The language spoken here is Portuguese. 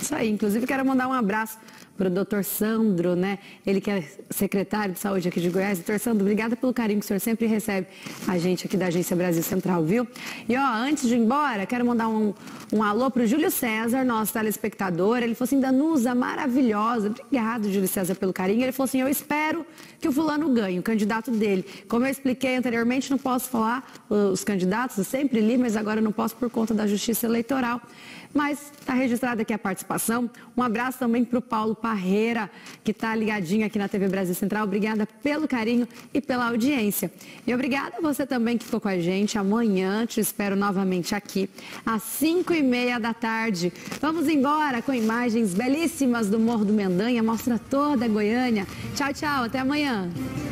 Isso aí, inclusive quero mandar um abraço para o doutor Sandro, né? Ele que é secretário de saúde aqui de Goiás. Doutor Sandro, obrigada pelo carinho que o senhor sempre recebe a gente aqui da Agência Brasil Central, viu? E ó, antes de ir embora, quero mandar um alô para o Júlio César, nosso telespectador. Ele falou assim, Danusa, maravilhosa. Obrigado, Júlio César, pelo carinho. Ele falou assim, eu espero que o fulano ganhe, o candidato dele. Como eu expliquei anteriormente, não posso falar os candidatos, eu sempre li, mas agora não posso por conta da Justiça Eleitoral. Mas está registrada aqui a participação. Um abraço também para o Paulo Parreira, que está ligadinho aqui na TV Brasil Central. Obrigada pelo carinho e pela audiência. E obrigada a você também que ficou com a gente. Amanhã te espero novamente aqui, às 5h30 da tarde. Vamos embora com imagens belíssimas do Morro do Mendanha. Mostra toda a Goiânia. Tchau, tchau. Até amanhã.